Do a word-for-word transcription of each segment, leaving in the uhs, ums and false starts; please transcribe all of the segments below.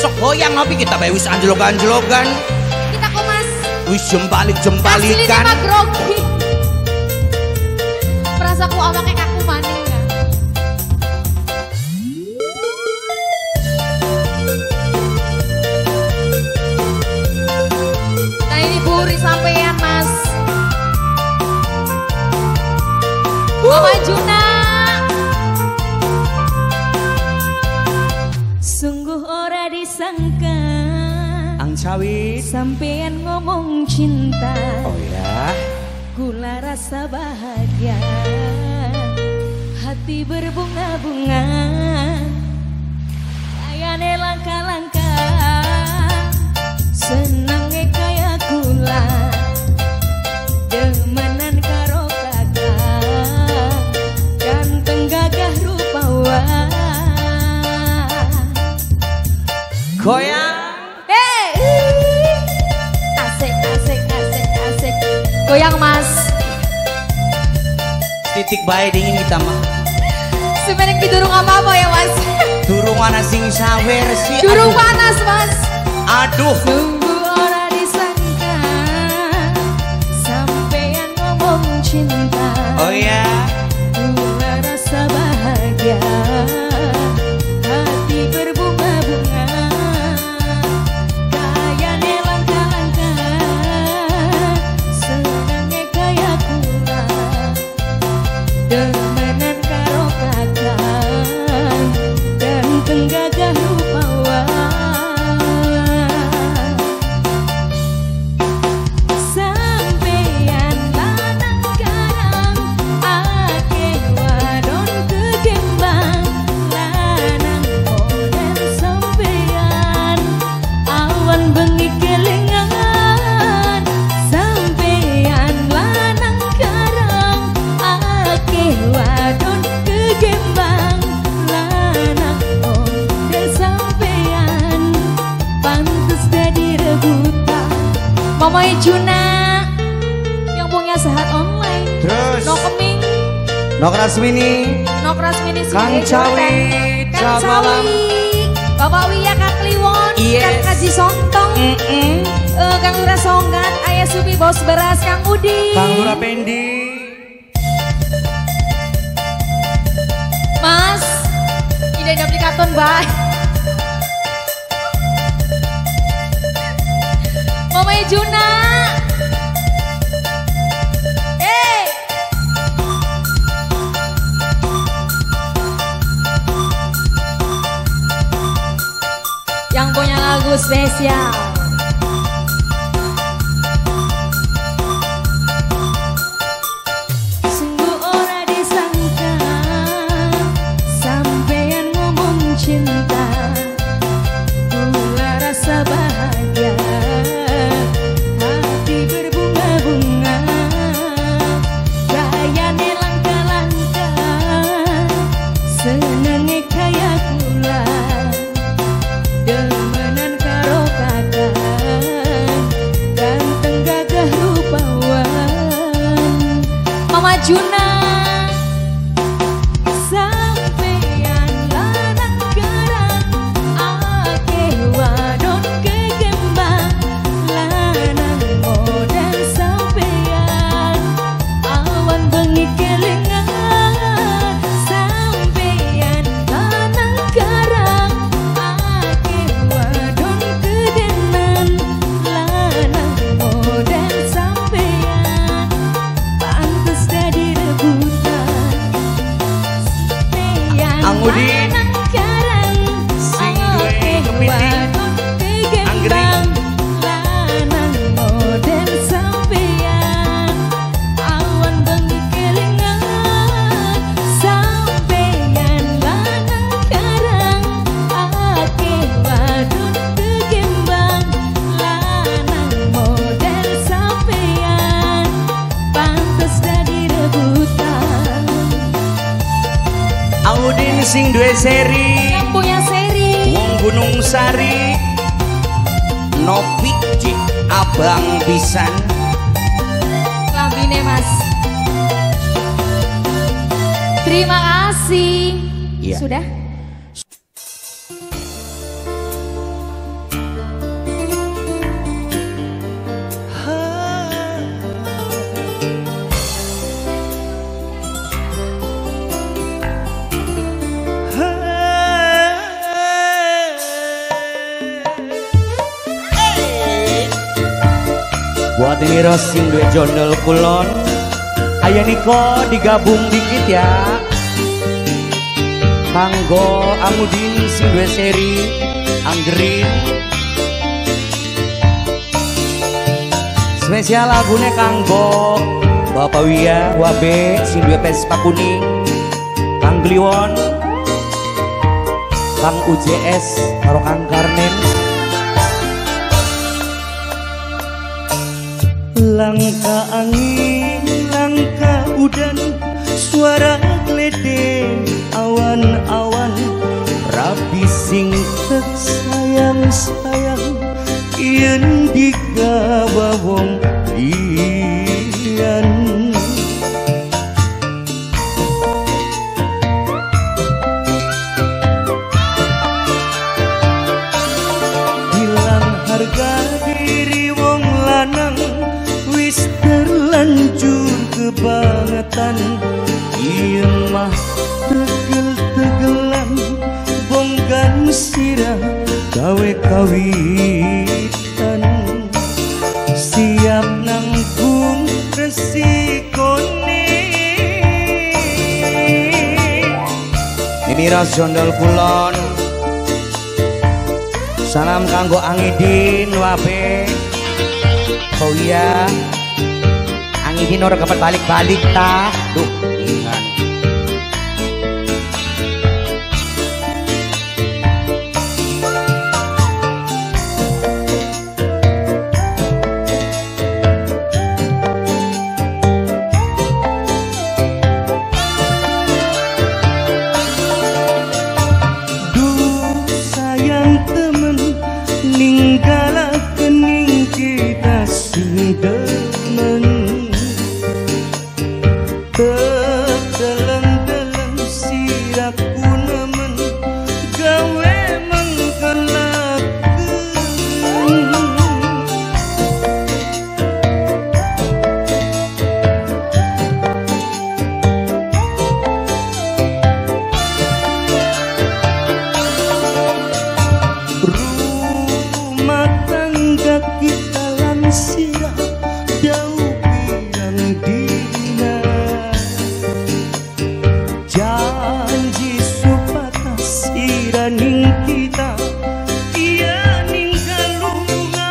sok goyang ngopi kita bae wis anjlok-anjlokan. Kita kok Mas. Wis jembalik-jembalikan. Asli mah grogi. Perasaku awake kaku maning ya. Nah ini buri sampean Mas. Mama Juna. Sungguh ora disangka Angcawi sampean ngomong cinta. Oh ya. Gula rasa bahagia, hati berbunga-bunga, kayane langkah-langkah, senangnya kayak gula, demenan karo kakak, ganteng gagah rupawan. Goyang. Hey. Asik, asik, asik, asik. Goyang Mas. Titik bae dingin kita mah. Sebenarnya didurung apa-apa ya Mas. Durung ana sing sawer sih. Durung aduh. panas Mas. Aduh. Sungguh ora disangka sampean ngomong cinta. Oh ya. Gula rasa bahagia, hati berbunga-bunga, kayane langkah-langkah, senangnya kayak gula, demenan karo kakak, ganteng gagah rupawan. Sampeyan lanang karang, akeh wadon kegembang, lanang model sampeyan, awan bengi kelingan. Sampeyan lanang karang, akeh wadon kegembang, lanang model sampeyan, pantes dadi rebutan. Mama Juna yang punya sehat online. Terus. No Keming, Nok Rasmini. No Prasmini Kang Cawi, Kang Cabalam. Cawi, Bapak Wia, Kang Kliwon, Yes. Kang Kaji Sontong, Mm-mm. eh, Kang Lura Songgan, Ayah Subi Bos Beras, Kang Udi, Kang Lura Pendi. Mas, ide dapet karton baik. Mama Juna. Eh. Yang punya lagu spesial. Sungguh ora disangka sampeyan ngomong cinta, gula rasa bahagia, hati berbunga-bunga, kayane langkah-langkah, senangnya kayak gula, demenan karo kakak, ganteng gagah rupawan. Mama Juna. Sampeyan lanang garang, akeh wadon kegembang, lanang model sampeyan, awan bengi kelingan. Sampeyan lanang garang, akeh wadon kedenan, lanang model sampeyan, pantes dadi rebutan. Ang Udi. Sing duwe kepiting. Anggrek. Lanang model sampeyan, awan bengi kelingan. Sampeyan lanang karang, akeh wadon kegembang, lanang model sampeyan, pantes dadi rebutan. Audin sing duwe seri. Yang punya seri. Wong Gunung Sari. Nopi cik abang pisan. Lambine Mas. Terima kasih. Iya. Sudah? Buat ini rosing duwe jondol kulon, ayo Niko digabung dikit ya. Kanggo Amudin sing duwe seri Anggerin. Spesial lagune kanggo Bapak Wia Wabe sing duwe Vespa kuning, Kang Gliwon, Kang U J S karo Kang Karnen. Langkah angin, langkah udan, suara gledek awan-awan, rapi sing sayang-sayang, yen digawa wong liyan. Hilang harga diri wong lanang, wis terlanjur kebangetan, iya mah tegel-tegelan, bonggan sirah gawe kawitan, siap nanggung resikone. Mimiros jondol kulon, salam kanggo Angidin Wabe. Oh iya, Angidin ora kapan balik-balik ta. Duh, ingat. Duh sayang temen, ninggalakeun ning kita sing demen. Tedeleng-deleng siraku nemen, gawe menggelakeun. Rumah tangga kita lansira, jauh pirang dina, janji supaya siraning kita, iya ninggalunga,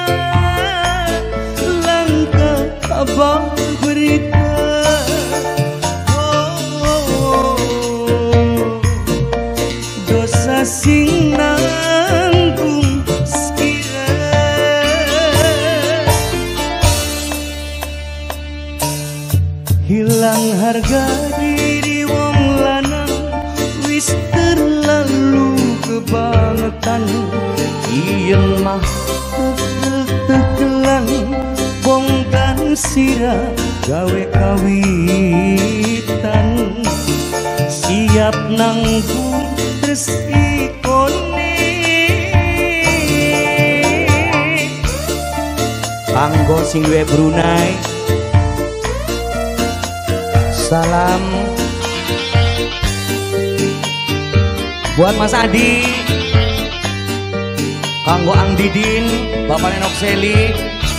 langkah kabar berita. Oh, oh, oh. Dosa sing nanggung sira, hilang harga diri wong lanang, wis terlalu kebangetan, yen mah tegel-tegelan, bonggan sirah gawe kawitan, siap nanggung resikone. Kanggo sing duwe Brunei, salam buat Mas Adi, kanggo Ang Didin, Bapak Nenok Seli,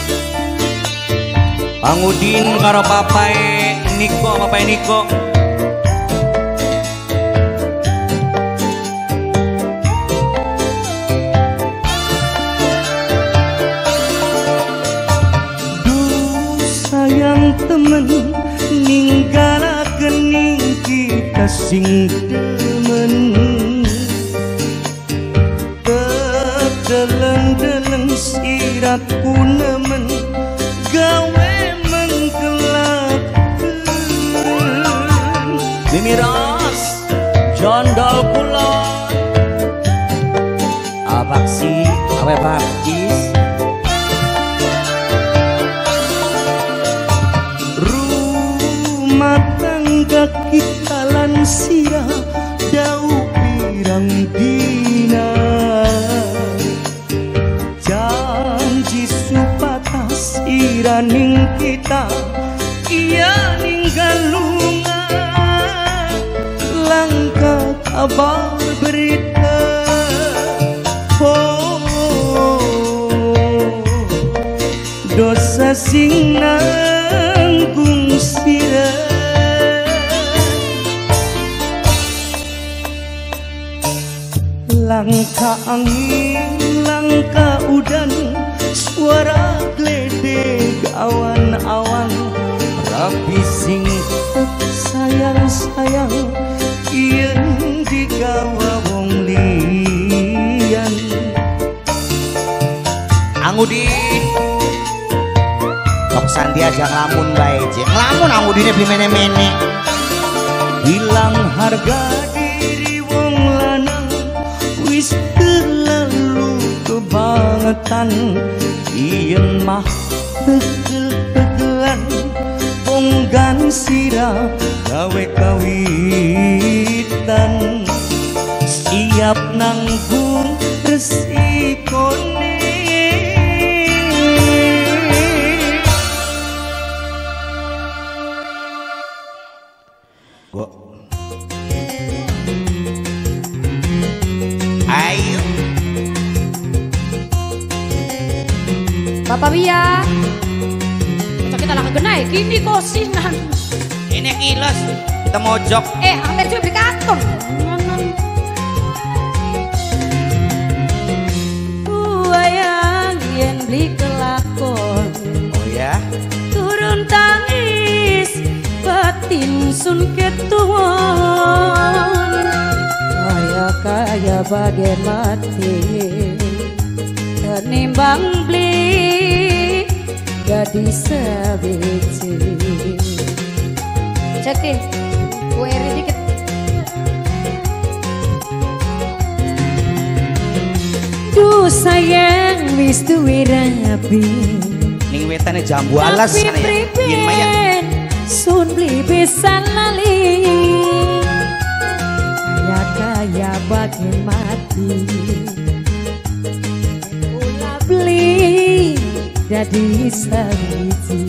Kang Udin karo Papai Niko, Papai Niko. Duh sayang temen, ninggalakeun ning kita sing demen. Tedeleng-deleng siratku nemen, gawe menggelakeun. Mimiros jondol kulon, abaksi awe bakcis. Rumah tangga kita lansira, jauh pirang dina, janji supaya siraning kita, iya ninggalunga, langkah kabar berita. Oh, dosa sing Langkah angin, langkah udan, suara geledek awan-awan, rapi sing sayang-sayang, yen digawa wong liyan. Angudi Kok Santi aja ngelamun bae je. Ngelamun angudine beli mene-mene. Hilang harga diri wong lanang, wis terlalu kebangetan. Yen mah tegel-tegelan, bonggan sirah gawe kawitan. Siap nanggung resikone. Gua ayo Bapak Bia, cocok kita lah kegenai, kini kosinan. ini kilos kita mojok. Eh, hampir juga beli kantor. Wayang yen beli kelakon, Oh ya, turun tangis batin sun ketuan. Kaya kaya bagai mati, tenimbang beli gadis sabiji. Cek deh, gue eri dikit. Duh sayang wis duwe rapi, ning wetane jambu alas tapi sana ya. Yen mayan. priben sun beli bisa lali. Kaya kaya bagi mati, ula beli jadi sabiji.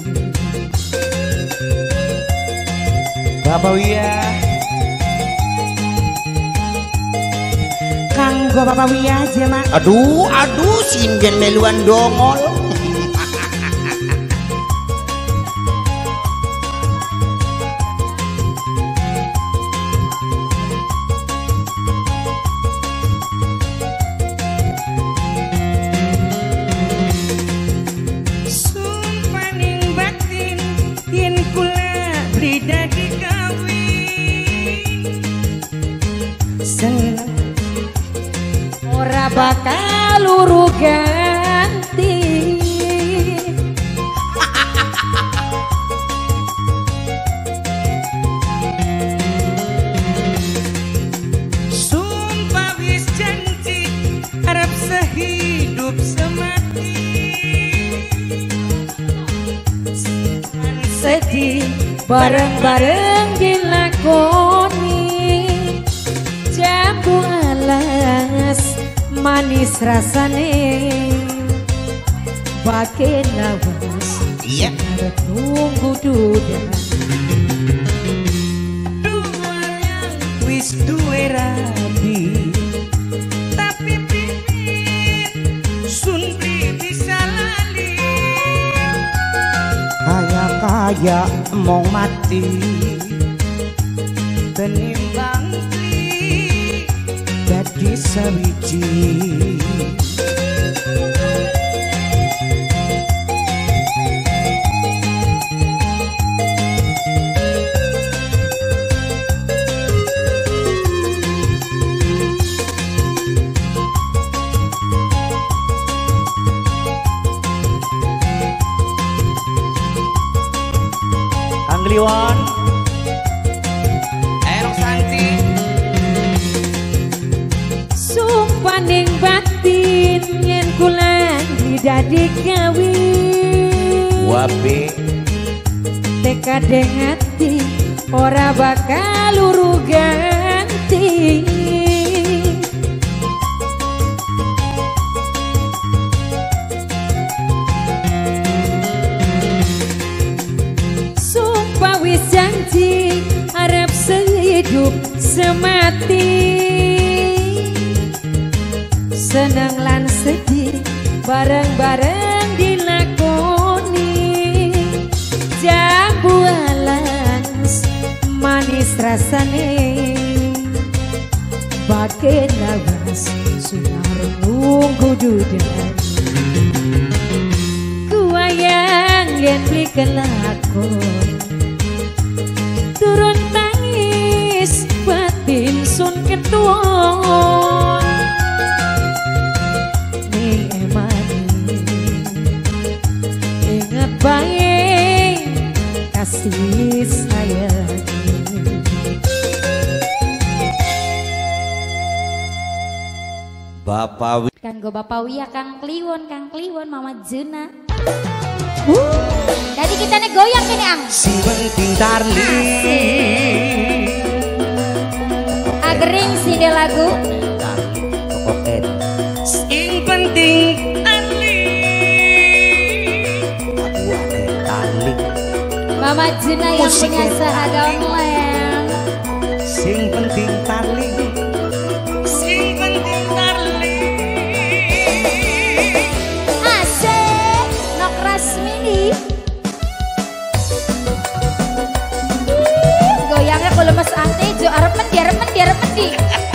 Bapak Wia, Kanggo Bapak Wia aja mak. aduh aduh sinden meluan dongol. Sumpah ning batin yen kula beli dadi kawin, seneng ora bakal luru ganti. Sumpah wis janji arep sehidup semati. Sedih bareng-bareng dilakoni, jambu alas manis rasane, pakai nawas Iya. tunggu duda. Dua yang wis duwe rabi, tapi pipit sun beli bisa lali. Kaya kaya mong mati, tenimbang beli dadi sawiji. Kang Liwon, Erok Santi, Sumpah ning batin yen kula dadi kawin, Wabe, tekad hati ora bakal luru ganti. Sumpah wis janji arep sehidup semati, seneng lan sedih bareng-bareng dilakoni, jambu alas manis rasane, makin lawas sunar nunggu dudan gua yang ngendlikan lakon turun tangis batin sun ketuon ning emani ingat baik kasih sayang Bapak kanggo Bapak Wia Kang Kliwon Kang Kliwon Mama Juna uh. Jadi kita nih goyang ini ang sing penting darling agering sih dia lagu oke sing penting darling aku ada darling Mama Juna yang punya seragam lem sing penting darling sing penting darling asik nok rasmini goyangnya kalau lemes ante jo arep mendi arep mendi arep mendi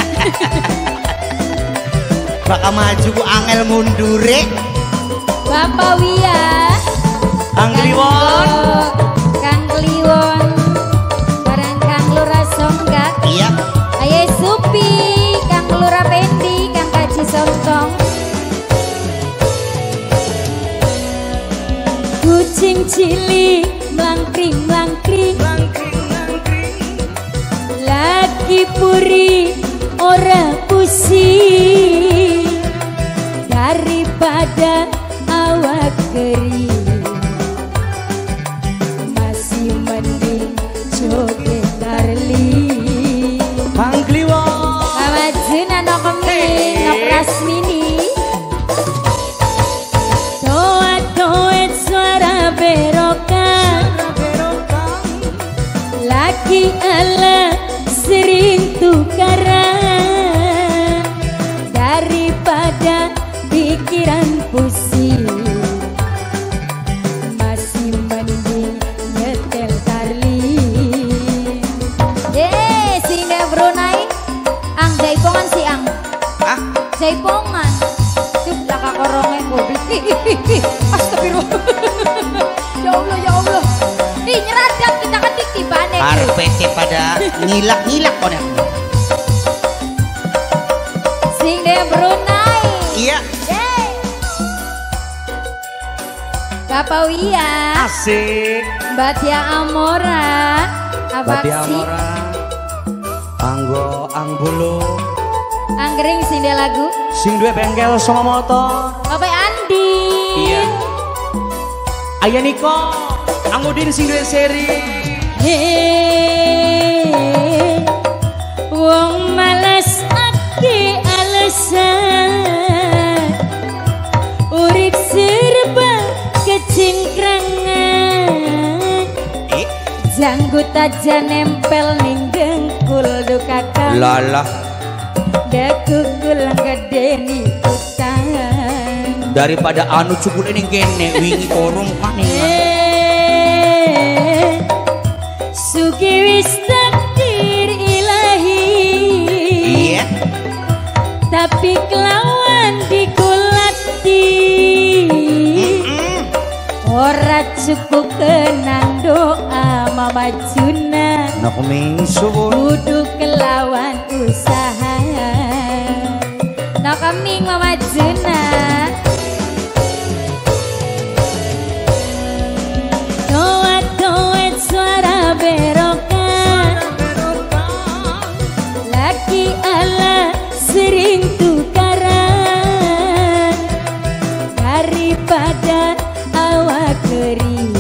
bakal maju ku angel mundure Bapak Wia Kang Kliwon Kang Kliwon bareng Kang Lurah Songgak iya Aye Supi Kang Lurah Pendi Kang Kaji Sontong kucing cilik mlangkring mlangkring lagi puri ora pusing daripada awak kering masih mending joget darling Kang Kliwon Mama Juna no keming no prasmini doa doet suara berokan lagi ala sering tukaran daripada pikiran pusing masih mending nyetel darling yeay singa Brunei ang jaipongan si ang ah jaipongan tuh laka korongnya goblok astagfirullah ya Allah ya Allah ih nyeradap kita ketik tibane karpete pada ngilak-ngilak konek sing de Brunei iya yeay Bapak Wia asik Batia Amora Babi Abaksi Amora Anggo Angbulu Anggering sing de lagu sing duwe bengkel sama motor Bapak Andi iya Ayah Niko Angudin sing duwe seri Hei wong malas ake alasan urip serba kecingkrangan eh janggut aja nempel ning dengkul dukakang lalah dekukul ngedeni utang daripada anu cukup ini gene wingi korong kaning Eh, sugi wis takdir ilahi iya tapi kelawan dikulati ora cukup kenang doa Mama Juna nak mingsun kudu kelawan usaha no kaming Mama Juna doa-doa suara berokan laki ala sering tukaran daripada awak kering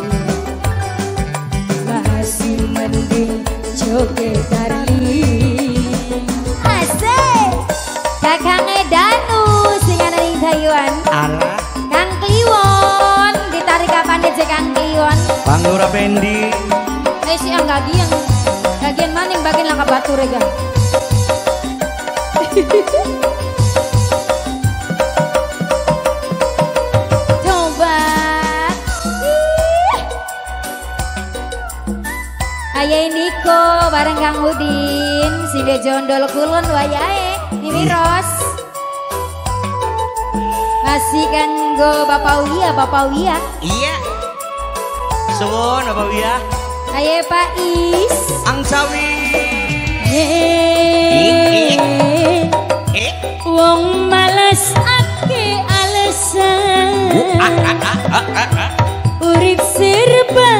masih mending joget darling asik kakang Edanu sing ana ning Taiwan ala Kang Kliwon ditarik kapan aja Kang Kliwon Kang Lurah Pendi eh si ang gagian gagian maning bagian langka batu rega coba Ayah Niko bareng Kang Udin, sinde jondol kulon wayahe. Ini Ros. Masih kanggo Bapak Wia, Bapak Wia. Iya. Suwun Bapak Wia. Ayo Pak Is. Angsawi. Hei. Wong males ake alasan. Urip serba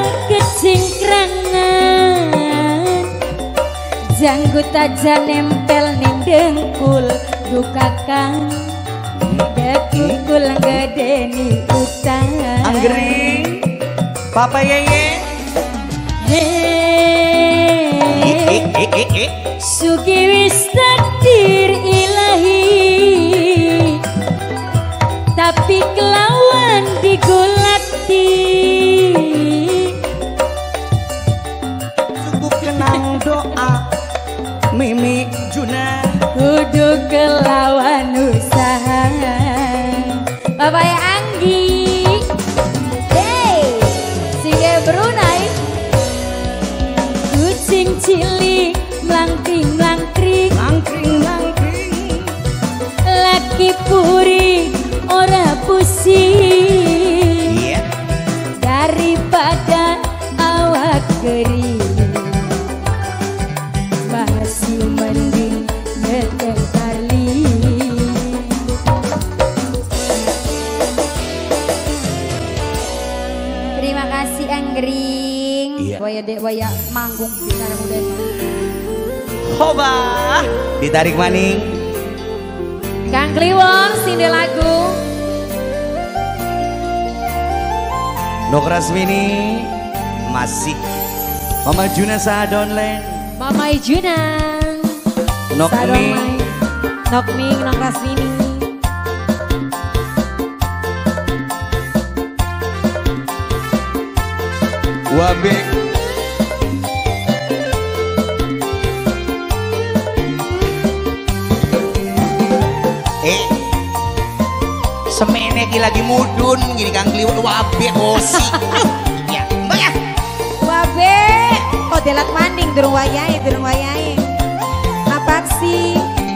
kecingkrangan. Janggut aja nempel ning dengkul dukakan. Dekukul ngedeni utang. Anggering. Papa Yeye. Hei. Sugi wis takdir ilahi. Tapi kelawan digolati. Cukup kenang doa Mimi Juna. Kudu kelawan usaha. Bapak Anggi. Hey, singe Brunei. Kucing cilik mlangkring mlangkring Langkring langkring. laki puri ora pusing. Iya. Daripada awak kering masih mending nyetel tali. Terima kasih Anggring. Iya. Waya dek waya manggung di sana muda. Hoba. Ditarik maning. Kang Kliwon sinde lagu. Nokras Mini masih Mama Juna Sadonlen. Mama Ijuna. Nok Mi. Nok Ming, Nok Rasmini. Wabe. Eh semene ki lagi mudun gini Kang Kliwon. Wabe osi. Ya mbak ya. Wabe, oh delat manding durung wayahe, durung wayahe. Apa sih?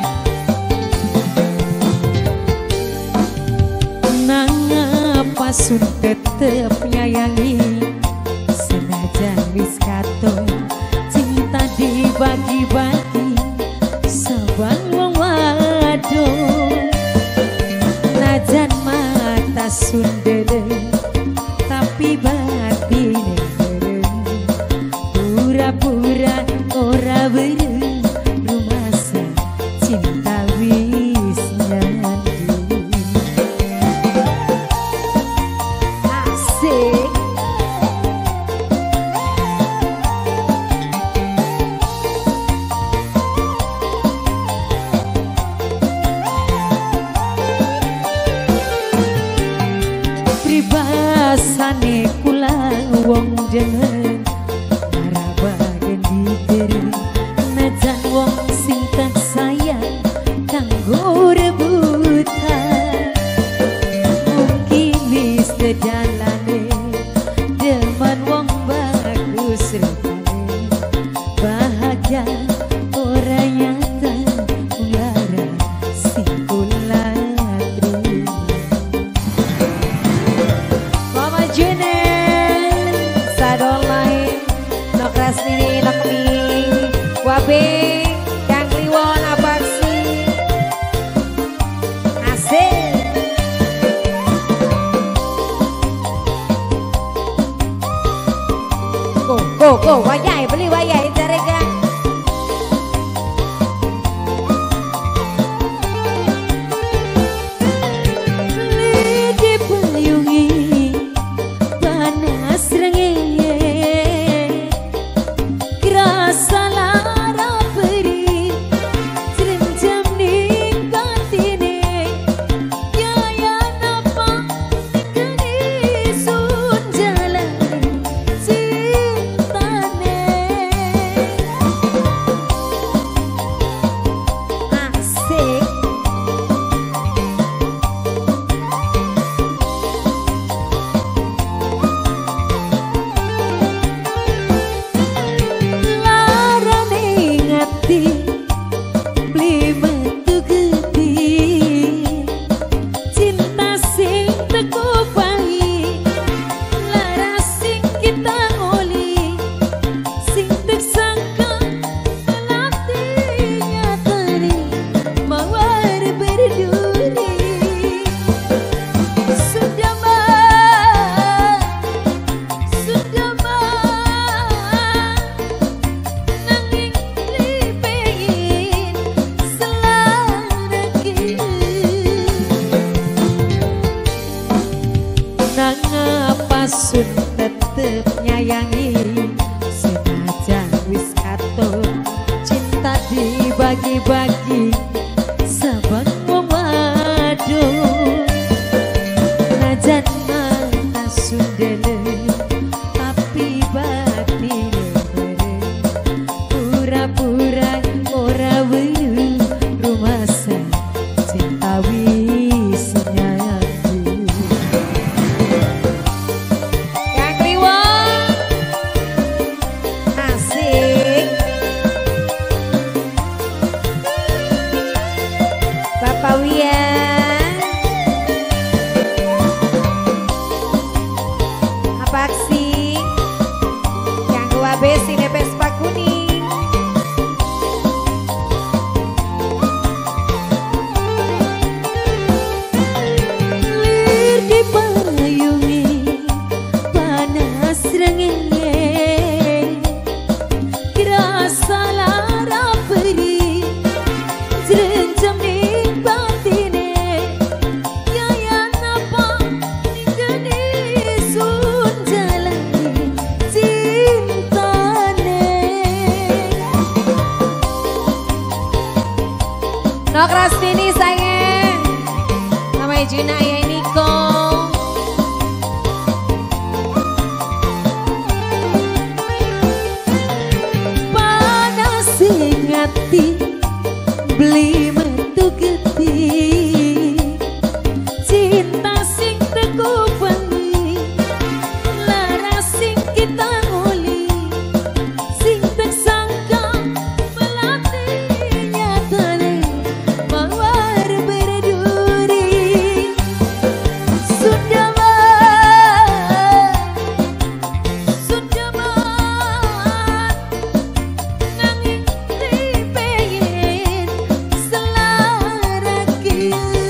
Nang apa sun tetep nyayangi. Senajan wis katon cinta dibagi-bagi. Saban wong wadon. Najan mata sundele tapi batine pura-pura ora bereng. Rumasa cinta wis nyandu. Asik. Pribasane kula wong jeneng marabagen ditereng. Najan wong sing tak sayang kanggo rebutan. Mungkin wis tejalane demen wong bagus rupane. Bahagia ora nyata lara sing kula terima. Mama June Sadolai Nok Rasmini Nok Ming Wabe Kang Kliwon apa sih asik. Go go go wayai beli wayai jarega. Lidi payungi panas rengenge. Kerasa lara perih serenjam ning batine. Yaya napa kani sun jalan cintane. nyayangi senajan wis katon cinta dibagi-bagi sahabat wong wadon najan mata sundele tapi batine bareng pura-pura ora weru rumasa cinta wis nyatu Kang Kliwon asik Bapak Wia apa sih yang gua besi nepes Pak Kuning lir dipayungi panas rengenge rasa lara perih jerenjam ning batine yayan apa ninggeni sun jalani cintane Nok Rastini sayang nama Juna ya Niko panas sing ati beli metu geti cinta sing teguh bengi lara sing kita nguli sing tak sangka melati nyatane mawar berduri sudah mah sudah mah nanging dipengen selaraki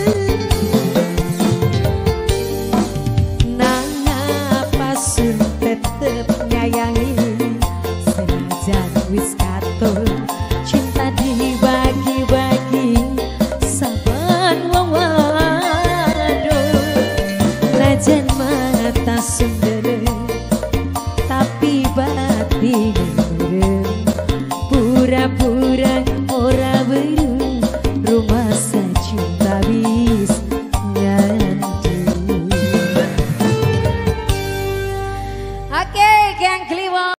nang apa sun tetep nyayangi senajan wis katon cinta dibagi-bagi saban wong wadon najan mata sundere tapi batine merem pura-pura ora weru rumah cinta wis nyandu Oke, Kang Kliwon